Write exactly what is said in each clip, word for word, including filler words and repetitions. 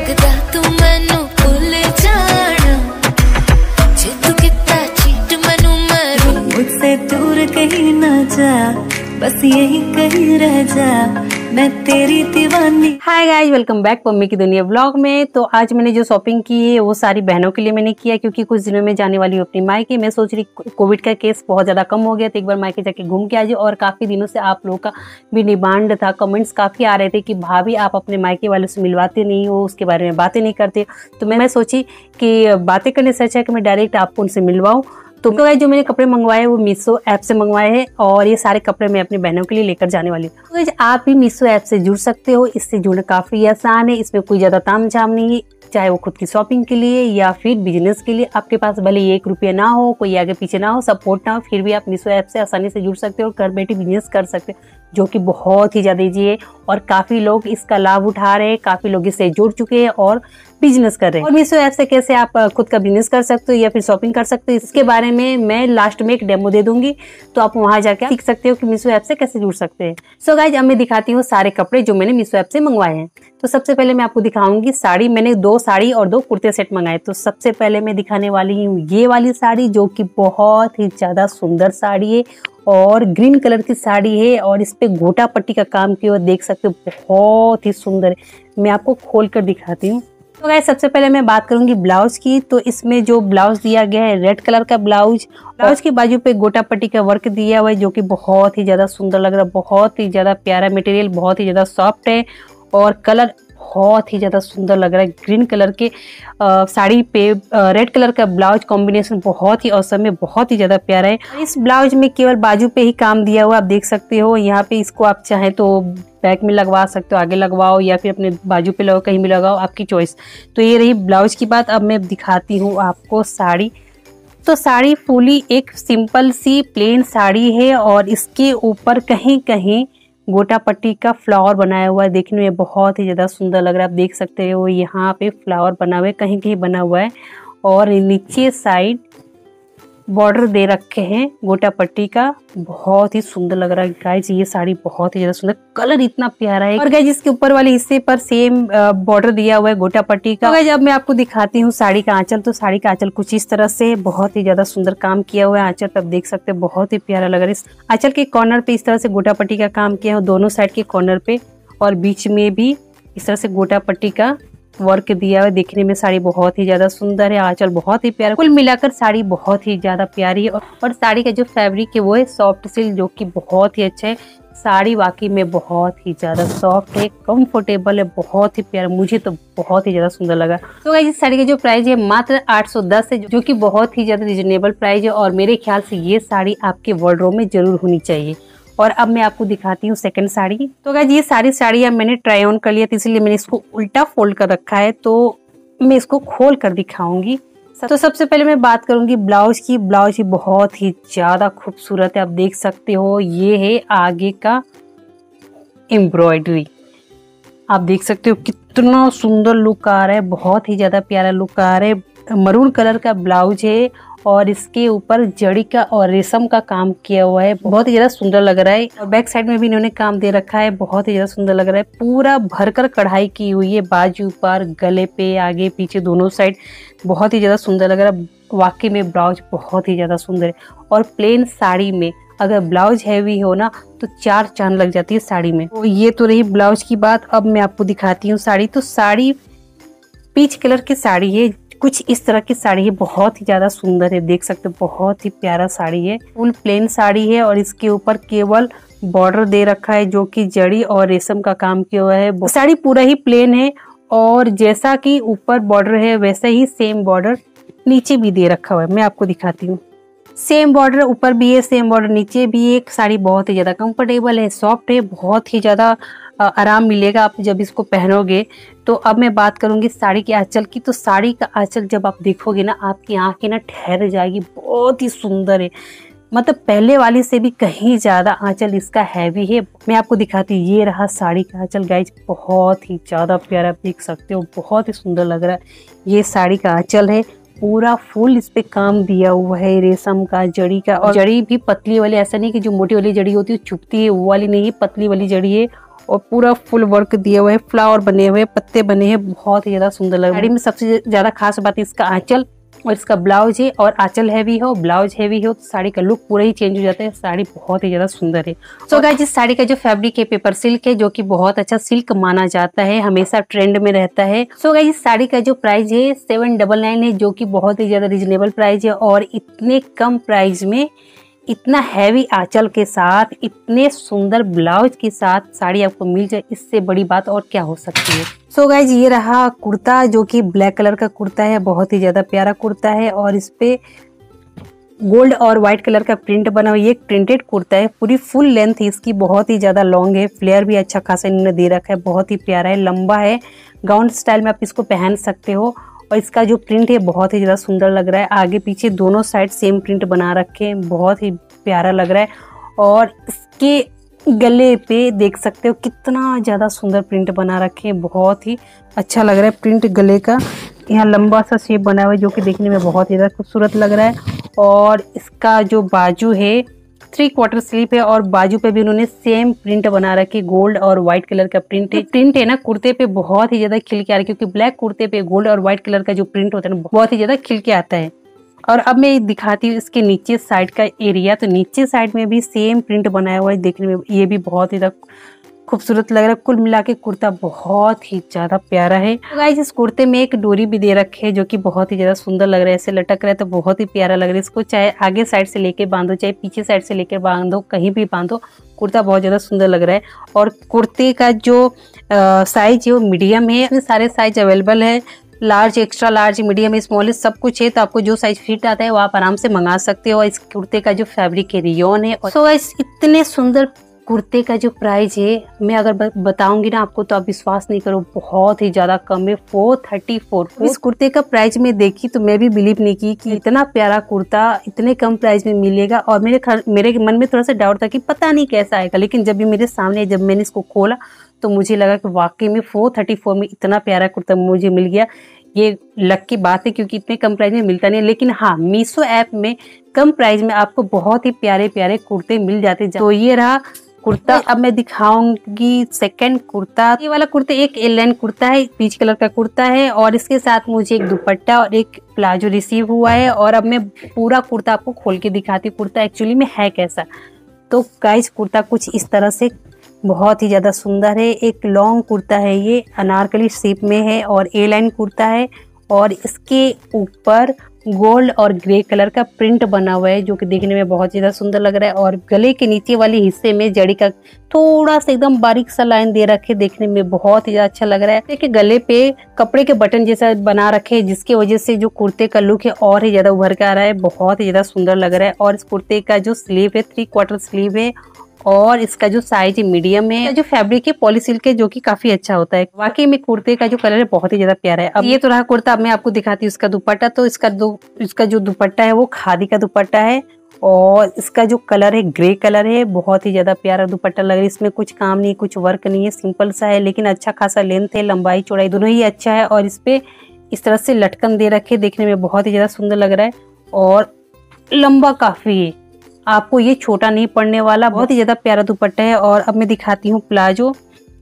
लगदा तू मैनू भुल जाना, जे तू किता चीट मैनू मरू। मुझसे दूर कहीं ना जा, बस यही कहीं रह जा, मैं तेरी दीवानी। Hi guys, welcome back mummy की दुनिया व्लॉग में। तो आज मैंने जो शॉपिंग की है वो सारी बहनों के लिए मैंने किया, क्योंकि कुछ दिनों में जाने वाली हूँ अपनी मायके। मैं सोच रही कोविड का केस बहुत ज़्यादा कम हो गया तो एक बार मायके जाके घूम के आ जाओ। और काफ़ी दिनों से आप लोगों का भी डिमांड था, कमेंट्स काफ़ी आ रहे थे कि भाभी आप अपने मायके वालों से मिलवाते नहीं हो, उसके बारे में बातें नहीं करते। तो मैं सोची कि बातें करने से अच्छा है कि मैं डायरेक्ट आपको उनसे मिलवाऊँ। तो गाइस, जो मैंने कपड़े मंगवाए वो मीशो ऐप से मंगवाए हैं और ये सारे कपड़े मैं अपनी बहनों के लिए लेकर जाने वाली हूँ। तो गाइस, आप भी मीशो ऐप से जुड़ सकते हो। इससे जुड़ना काफ़ी आसान है, इसमें कोई ज़्यादा तामझाम नहीं है। चाहे वो खुद की शॉपिंग के लिए या फिर बिजनेस के लिए, आपके पास भले एक रुपया ना हो, कोई आगे पीछे ना हो, सपोर्ट ना हो, फिर भी आप मीशो ऐप से आसानी से जुड़ सकते हो और घर बैठे बिजनेस कर सकते हो, जो कि बहुत ही ज़्यादा ईजी है। और काफ़ी लोग इसका लाभ उठा रहे हैं, काफ़ी लोग इससे जुड़ चुके हैं और बिजनेस कर रहे हैं। और मीशो ऐप से कैसे आप खुद का बिजनेस कर सकते हो या फिर शॉपिंग कर सकते हो, इसके बारे में मैं लास्ट में एक डेमो दे दूंगी, तो आप वहां जाकर सीख सकते हो कि मीशो ऐप से कैसे जुड़ सकते हैं। सो गाइज, अब मैं दिखाती हूँ सारे कपड़े जो मैंने मीशो ऐप से मंगवाए हैं। तो सबसे पहले मैं आपको दिखाऊंगी साड़ी। मैंने दो साड़ी और दो कुर्ते सेट मंगाए। तो सबसे पहले मैं दिखाने वाली हूँ ये वाली साड़ी, जो कि बहुत ही ज्यादा सुंदर साड़ी है और ग्रीन कलर की साड़ी है और इस पे गोटा पट्टी का काम किया हुआ देख सकते हो, बहुत ही सुंदर है। मैं आपको खोल कर दिखाती हूँ। तो गाइस, सबसे पहले मैं बात करूंगी ब्लाउज की। तो इसमें जो ब्लाउज दिया गया है रेड कलर का ब्लाउज, ब्लाउज की बाजू पे गोटा पट्टी का वर्क दिया हुआ है, जो कि बहुत ही ज्यादा सुंदर लग रहा है। बहुत ही ज्यादा प्यारा मटेरियल, बहुत ही ज्यादा सॉफ्ट है और कलर बहुत ही ज्यादा सुंदर लग रहा है। ग्रीन कलर के आ, साड़ी पे रेड कलर का ब्लाउज कॉम्बिनेशन बहुत ही औसम है, बहुत ही ज्यादा प्यारा है। इस ब्लाउज में केवल बाजू पे ही काम दिया हुआ आप देख सकते हो। यहाँ पे इसको आप चाहें तो बैक में लगवा सकते हो, आगे लगवाओ या फिर अपने बाजू पे लगाओ, कहीं भी लगाओ, आपकी चॉइस। तो ये रही ब्लाउज की बात। अब मैं दिखाती हूँ आपको साड़ी। तो साड़ी फुली एक सिंपल सी प्लेन साड़ी है और इसके ऊपर कहीं कहीं गोटा पट्टी का फ्लावर बनाया हुआ है। देखने में बहुत ही ज्यादा सुंदर लग रहा है। आप देख सकते हो यहाँ पे फ्लावर बना हुआ है, कहीं कहीं बना हुआ है और नीचे साइड बॉर्डर दे रखे हैं गोटा पट्टी का। बहुत ही सुंदर लग रहा है गाइज, ये साड़ी बहुत ही ज्यादा सुंदर, कलर इतना प्यारा है। और गाइज, इसके ऊपर वाले हिस्से पर सेम बॉर्डर दिया हुआ है गोटा पट्टी का। तो गाइज, अब मैं आपको दिखाती हूँ साड़ी का आंचल। तो साड़ी का आंचल कुछ इस तरह से बहुत ही ज्यादा सुंदर काम किया हुआ है। आंचल पे आप देख सकते हैं, बहुत ही प्यारा लग रहा है। इस आंचल के कॉर्नर पे इस तरह से गोटा पट्टी का काम किया है, दोनों साइड के कॉर्नर पे और बीच में भी इस तरह से गोटा पट्टी का वर्क दिया हुआ। देखने में साड़ी बहुत ही ज्यादा सुंदर है, आंचल बहुत ही प्यारा। कुल मिलाकर साड़ी बहुत ही ज्यादा प्यारी है। और साड़ी का जो फैब्रिक है वो है सॉफ्ट सिल्क, जो कि बहुत ही अच्छा है। साड़ी वाकई में बहुत ही ज्यादा सॉफ्ट है, कंफर्टेबल है, बहुत ही प्यारा। मुझे तो बहुत ही ज्यादा सुंदर लगा। तो गाइस, इस साड़ी का जो प्राइस है मात्र आठ सौ दस है, जो कि बहुत ही ज्यादा रिजनेबल प्राइस है और मेरे ख्याल से ये साड़ी आपके वार्डरोब में जरूर होनी चाहिए। और अब मैं आपको दिखाती हूँ सेकंड साड़ी। तो गाइस, ये सारी साड़ियाँ मैंने ट्राई ऑन कर लिया, तो इसलिए मैंने इसको उल्टा फोल्ड कर रखा है। तो मैं इसको खोल कर दिखाऊंगी। तो सबसे पहले मैं बात करूंगी ब्लाउज की। ब्लाउज की बहुत ही ज्यादा खूबसूरत है, आप देख सकते हो। ये है आगे का एम्ब्रॉयडरी, आप देख सकते हो कितना सुंदर लुक आ रहा है, बहुत ही ज्यादा प्यारा लुक आ रहा है। मरून कलर का ब्लाउज है और इसके ऊपर जड़ी का और रेशम का काम किया हुआ है, बहुत ही ज्यादा सुंदर लग रहा है। और बैक साइड में भी इन्होंने काम दे रखा है, बहुत ही ज्यादा सुंदर लग रहा है। पूरा भरकर कढ़ाई की हुई है, बाजू पर, गले पे, आगे पीछे दोनों साइड, बहुत ही ज्यादा सुंदर लग रहा है। वाकई में ब्लाउज बहुत ही ज्यादा सुंदर है। और प्लेन साड़ी में अगर ब्लाउज हैवी हो ना तो चार चांद लग जाती है साड़ी में। तो ये तो रही ब्लाउज की बात। अब मैं आपको दिखाती हूँ साड़ी। तो साड़ी पीच कलर की साड़ी है, कुछ इस तरह की साड़ी है, बहुत ही ज्यादा सुंदर है, देख सकते हो, बहुत ही प्यारा साड़ी है। फुल प्लेन साड़ी है और इसके ऊपर केवल बॉर्डर दे रखा है, जो कि जड़ी और रेशम का काम किया हुआ है। साड़ी पूरा ही प्लेन है और जैसा कि ऊपर बॉर्डर है वैसे ही सेम बॉर्डर नीचे भी दे रखा हुआ है। मैं आपको दिखाती हूँ। सेम बॉर्डर ऊपर भी है, सेम बॉर्डर नीचे भी है। साड़ी बहुत ही ज्यादा कंफर्टेबल है, सॉफ्ट है, बहुत ही ज्यादा आराम मिलेगा आप जब इसको पहनोगे। तो अब मैं बात करूंगी साड़ी के आंचल की। तो साड़ी का आंचल जब आप देखोगे ना, आपकी आंखें ना ठहर जाएगी, बहुत ही सुंदर है। मतलब पहले वाली से भी कहीं ज्यादा आंचल इसका हैवी है। मैं आपको दिखाती हूँ, ये रहा साड़ी का आंचल गाइज, बहुत ही ज्यादा प्यारा, देख सकते हो, बहुत ही सुंदर लग रहा है। ये साड़ी का आंचल है, पूरा फुल इस पे काम दिया हुआ है, रेशम का, जड़ी का। और जड़ी भी पतली वाली, ऐसा नहीं कि जो मोटी वाली जड़ी होती है चुभती है, वो वाली नहीं है, पतली वाली जड़ी है। और पूरा फुल वर्क दिए हुए, फ्लावर बने हुए, पत्ते बने हैं, बहुत ही ज्यादा सुंदर लग रहा है। साड़ी में सबसे ज्यादा खास बात है इसका आंचल और इसका ब्लाउज है, और आंचल हैवी हो, ब्लाउज हैवी हो तो साड़ी का लुक पूरा ही चेंज हो जाता है। साड़ी बहुत ही ज्यादा सुंदर है। सो गाइस, इस साड़ी का जो फैब्रिक है पेपर सिल्क है, जो कि बहुत अच्छा सिल्क माना जाता है, हमेशा ट्रेंड में रहता है। सो गाइस, इस साड़ी का जो प्राइस है सेवन डबल नाइन है, जो कि बहुत ही ज्यादा रिजनेबल प्राइस है। और इतने कम प्राइस में इतना हैवी आंचल के साथ, इतने सुंदर ब्लाउज के साथ साड़ी आपको मिल जाए, इससे बड़ी बात और क्या हो सकती है। सो so गाइज, ये रहा कुर्ता, जो कि ब्लैक कलर का कुर्ता है, बहुत ही ज्यादा प्यारा कुर्ता है। और इस पे गोल्ड और व्हाइट कलर का प्रिंट बना हुआ, ये एक प्रिंटेड कुर्ता है, पूरी फुल लेंथ इसकी बहुत ही ज्यादा लॉन्ग है, फ्लेयर भी अच्छा खासा इन्होंने दे रखा है, बहुत ही प्यारा है, लंबा है, गाउन स्टाइल में आप इसको पहन सकते हो। और इसका जो प्रिंट है बहुत ही ज़्यादा सुंदर लग रहा है, आगे पीछे दोनों साइड सेम प्रिंट बना रखे हैं, बहुत ही प्यारा लग रहा है। और इसके गले पे देख सकते हो कितना ज़्यादा सुंदर प्रिंट बना रखे हैं, बहुत ही अच्छा लग रहा है प्रिंट गले का। यहाँ लंबा सा शेप बना हुआ है, जो कि देखने में बहुत ही ज़्यादा खूबसूरत लग रहा है। और इसका जो बाजू है थ्री क्वार्टर स्लीव है, और बाजू पे भी उन्होंने सेम प्रिंट बना रखी, गोल्ड और व्हाइट कलर का प्रिंट है। प्रिंट है ना कुर्ते पे बहुत ही ज्यादा खिल के आ रहा है, क्योंकि ब्लैक कुर्ते पे गोल्ड और व्हाइट कलर का जो प्रिंट होता है ना, बहुत ही ज्यादा खिल के आता है। और अब मैं दिखाती हूँ इसके नीचे साइड का एरिया। तो नीचे साइड में भी सेम प्रिंट बनाया हुआ है, देखने में ये भी बहुत ही ज्यादा खूबसूरत लग रहा है। कुल मिला के कुर्ता बहुत ही ज्यादा प्यारा है। तो गाइस, इस कुर्ते में एक डोरी भी दे रखे है, जो कि बहुत ही ज्यादा सुंदर लग रहा है, ऐसे लटक रहा है तो बहुत ही प्यारा लग रहा है। इसको चाहे आगे साइड से लेके बांधो, चाहे पीछे साइड से लेकर बांधो, कहीं भी बांधो, कुर्ता बहुत ज्यादा सुंदर लग रहा है। और कुर्ते का जो साइज है वो मीडियम है, इसमें सारे साइज अवेलेबल है, large, extra large, medium, small सब कुछ है। तो आपको जो साइज फिट आता है वो आप आराम से मंगा सकते हो। इस कुर्ते का जो फैब्रिक है रियोन है। सो गाइस, इतने सुंदर कुर्ते का जो प्राइस है मैं अगर बताऊंगी ना आपको तो आप विश्वास नहीं करो, बहुत ही ज्यादा कम है, फोर थर्टी फोर। इस कुर्ते का प्राइस में देखी तो मैं भी बिलीव नहीं की कि इतना प्यारा कुर्ता इतने कम प्राइस में मिलेगा। और मेरे मेरे मन में थोड़ा सा डाउट था कि पता नहीं कैसा आएगा, लेकिन जब भी मेरे सामने जब मैंने इसको खोला तो मुझे लगा कि वाकई में फोर थर्टी फोर में इतना प्यारा कुर्ता मुझे मिल गया। ये लक की बात है, क्योंकि इतने कम प्राइस में मिलता नहीं। लेकिन हाँ, मीशो ऐप में कम प्राइस में आपको बहुत ही प्यारे प्यारे कुर्ते मिल जाते। तो ये रहा कुर्ता। अब मैं दिखाऊंगी सेकंड कुर्ता। ये वाला कुर्ता एक एल लाइन कुर्ता है, पीच कलर का कुर्ता है, और इसके साथ मुझे एक दुपट्टा और एक प्लाजो रिसीव हुआ है। और अब मैं पूरा कुर्ता आपको खोल के दिखाती हूँ कुर्ता एक्चुअली में है कैसा। तो गाइस, कुर्ता कुछ इस तरह से बहुत ही ज्यादा सुंदर है, एक लॉन्ग कुर्ता है, ये अनारकली शेप में है और ए लाइन कुर्ता है। और इसके ऊपर गोल्ड और ग्रे कलर का प्रिंट बना हुआ है, जो कि देखने में बहुत ज्यादा सुंदर लग रहा है। और गले के नीचे वाले हिस्से में जड़ी का थोड़ा सा एकदम बारीक सा लाइन दे रखे, देखने में बहुत ही ज्यादा अच्छा लग रहा है। देखिए, गले पे कपड़े के बटन जैसा बना रखे, जिसकी वजह से जो कुर्ते का लुक है और ही ज्यादा उभर के आ रहा है, बहुत ही ज्यादा सुंदर लग रहा है। और इस कुर्ते का जो स्लीव है थ्री क्वार्टर स्लीव है, और इसका जो साइज है मीडियम है। जो फैब्रिक है पॉलीसिल्क है, जो कि काफी अच्छा होता है। वाकई में कुर्ते का जो कलर है बहुत ही ज्यादा प्यारा है। अब ये तो रहा कुर्ता। अब मैं आपको दिखाती हूँ इसका दुपट्टा। तो इसका दो इसका जो दुपट्टा है वो खादी का दुपट्टा है, और इसका जो कलर है ग्रे कलर है, बहुत ही ज्यादा प्यारा दुपट्टा लग रहा है। इसमें कुछ काम नहीं, कुछ वर्क नहीं है, सिंपल सा है, लेकिन अच्छा खासा लेंथ है, लंबाई चौड़ाई दोनों ही अच्छा है। और इस पे इस तरह से लटकन दे रखे, देखने में बहुत ही ज्यादा सुंदर लग रहा है, और लंबा काफी है, आपको ये छोटा नहीं पड़ने वाला, बहुत ही ज्यादा प्यारा दुपट्टा है। और अब मैं दिखाती हूँ प्लाजो।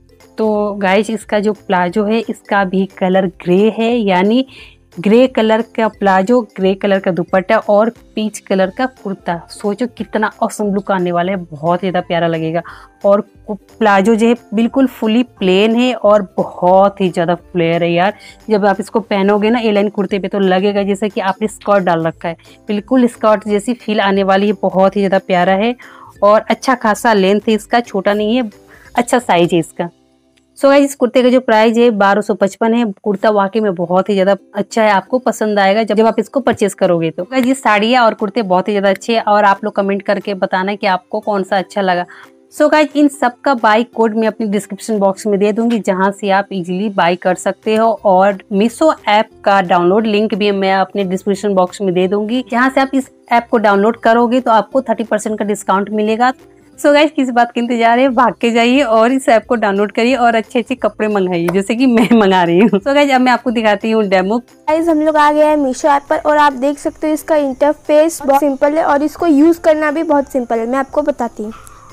तो गाइस, इसका जो प्लाजो है इसका भी कलर ग्रे है, यानी ग्रे कलर का प्लाजो, ग्रे कलर का दुपट्टा और पीच कलर का कुर्ता। सोचो कितना औसम लुक आने वाला है, बहुत ज्यादा प्यारा लगेगा। और प्लाजो जो है बिल्कुल फुली प्लेन है और बहुत ही ज्यादा फ्लेयर है यार। जब आप इसको पहनोगे ना ए लाइन कुर्ते पे तो लगेगा जैसे कि आपने स्कर्ट डाल रखा है, बिल्कुल स्कर्ट जैसी फील आने वाली है, बहुत ही ज्यादा प्यारा है। और अच्छा खासा लेंथ है इसका, छोटा नहीं है, अच्छा साइज है इसका। सो गाइस, इस कुर्ते का जो प्राइस है बारह सौ पचपन है। कुर्ता वाकई में बहुत ही ज्यादा अच्छा है, आपको पसंद आएगा जब जब आप इसको परचेस करोगे। तो गाइस, ये साड़ियाँ और कुर्ते बहुत ही ज्यादा अच्छे हैं, और आप लोग कमेंट करके बताना कि आपको कौन सा अच्छा लगा। सो गाइस, इन सब का बाई कोड मैं अपनी डिस्क्रिप्शन बॉक्स में दे दूंगी, जहां से आप इजीली बाई कर सकते हो। और मीशो ऐप का डाउनलोड लिंक भी मैं अपने डिस्क्रिप्शन बॉक्स में दे दूंगी, जहां से आप इस ऐप को डाउनलोड करोगे तो आपको थर्टी परसेंट का डिस्काउंट मिलेगा। सो गाइस, किस बात के इंतजार है, भाग के जाइए और इस ऐप को डाउनलोड करिए और अच्छे अच्छे कपड़े मंगाइए, जैसे कि मैं मंगा रही हूँ। सो गाइस, अब मैं आपको दिखाती हूँ डेमो। गाइस, हम लोग आ गए हैं मीशो ऐप पर, और आप देख सकते हो इसका इंटरफेस बहुत सिंपल है और इसको यूज करना भी बहुत सिंपल है। मैं आपको बताती हूँ।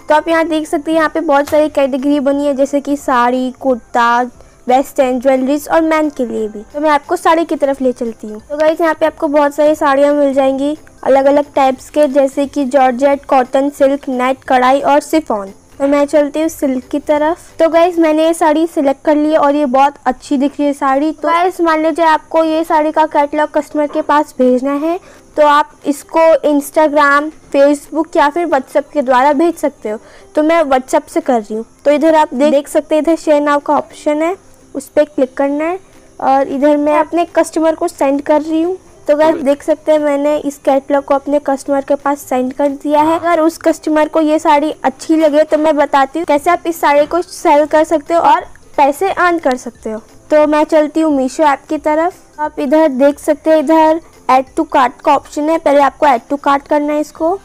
तो आप यहाँ देख सकते हैं, यहाँ पे बहुत सारी कैटेगरी बनी है, जैसे कि साड़ी, कुर्ता, वेस्टर्न, ज्वेलरीज और मैन के लिए भी। तो मैं आपको साड़ी की तरफ ले चलती हूँ। तो गाइस यहाँ पे आपको बहुत सारी साड़ियाँ मिल जाएंगी अलग अलग टाइप्स के, जैसे कि जॉर्जेट, कॉटन, सिल्क, नेट, कढ़ाई और शिफॉन। तो मैं चलती हूँ सिल्क की तरफ। तो गाइस मैंने ये साड़ी सिलेक्ट कर ली और ये बहुत अच्छी दिख रही है साड़ी। तो गाइस मान लीजिए आपको ये साड़ी का कैटलॉग कस्टमर के पास भेजना है, तो आप इसको इंस्टाग्राम, फेसबुक या फिर व्हाट्सएप के द्वारा भेज सकते हो। तो मैं व्हाट्सएप से कर रही हूँ। तो इधर आप देख सकते हैं, इधर शेयर नाउ का ऑप्शन है, उस पर क्लिक करना है और इधर मैं अपने कस्टमर को सेंड कर रही हूँ। तो गाइस देख सकते हैं मैंने इस कैटलॉग को अपने कस्टमर के पास सेंड कर दिया है। अगर उस कस्टमर को ये साड़ी अच्छी लगे तो मैं बताती हूँ कैसे आप इस साड़ी को सेल कर सकते हो और पैसे अर्न कर सकते हो। तो मैं चलती हूँ मीशो ऐप की तरफ। आप इधर देख सकते हैं, इधर ऐड टू कार्ट का ऑप्शन है। पहले आपको ऐड टू कार्ट करना है इसको,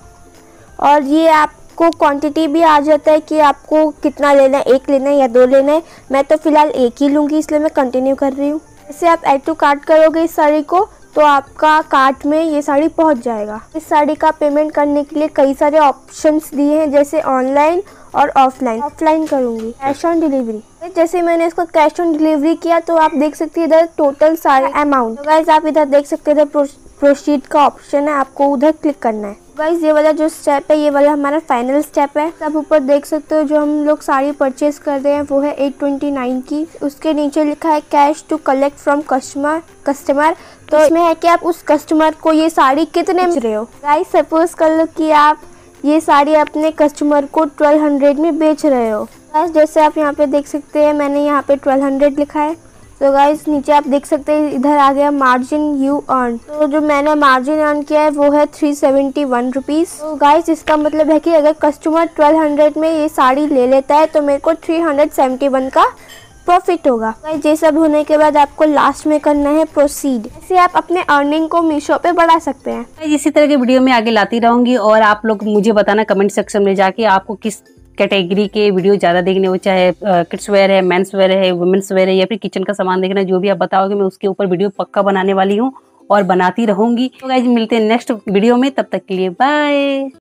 और ये आपको क्वांटिटी भी आ जाता है कि आपको कितना लेना है, एक लेना है या दो लेना है। मैं तो फिलहाल एक ही लूँगी, इसलिए मैं कंटिन्यू कर रही हूँ। जैसे आप ऐड टू कार्ट करोगे इस साड़ी को, तो आपका कार्ट में ये साड़ी पहुंच जाएगा। इस साड़ी का पेमेंट करने के लिए कई सारे ऑप्शंस दिए हैं, जैसे ऑनलाइन और ऑफलाइन। ऑफलाइन करूंगी, कैश ऑन डिलीवरी। जैसे मैंने इसको कैश ऑन डिलीवरी किया तो आप देख सकते हैं इधर टोटल सारे अमाउंट। तो गाइस आप इधर देख सकते हैं, इधर प्रोसीड का ऑप्शन है, आपको उधर क्लिक करना है। गाइस ये वाला जो स्टेप है, ये वाला हमारा फाइनल स्टेप है। आप ऊपर देख सकते हो जो हम लोग साड़ी परचेज कर रहे हैं वो है एट ट्वेंटी नाइन की। उसके नीचे लिखा है cash to collect from customer customer तो इसमें है कि आप उस कस्टमर को ये साड़ी कितने में बेच रहे हो। गाइस सपोज कर लो कि आप ये साड़ी अपने कस्टमर को ट्वेल्व हंड्रेड में बेच रहे हो। गाइस जैसे आप यहाँ पे देख सकते हैं, मैंने यहाँ पे ट्वेल्व हंड्रेड लिखा है। तो गाइस नीचे आप देख सकते हैं इधर आ गया मार्जिन यू अर्न। तो जो मैंने मार्जिन अर्न किया है वो है थ्री सेवेंटी वन रुपीज़। तो गाइस इसका मतलब है कि अगर कस्टमर ट्वेल्व हंड्रेड में ये साड़ी ले लेता है तो मेरे को थ्री हंड्रेड सेवेंटी वन का प्रॉफिट होगा। गाइस ये सब होने के बाद आपको लास्ट में करना है प्रोसीड। ऐसे आप अपने अर्निंग को मीशो पे बढ़ा सकते हैं। इसी तरह के वीडियो में आगे लाती रहूंगी और आप लोग मुझे बताना कमेंट सेक्शन में जाके आपको किस कैटेगरी के वीडियो ज़्यादा देखने हो, चाहे किड्स वेयर है, मेंस वेयर है, वुमेन्स वेयर है या फिर किचन का सामान देखना, जो भी आप बताओगे मैं उसके ऊपर वीडियो पक्का बनाने वाली हूँ और बनाती रहूंगी। तो गाइस मिलते हैं नेक्स्ट वीडियो में, तब तक के लिए बाय।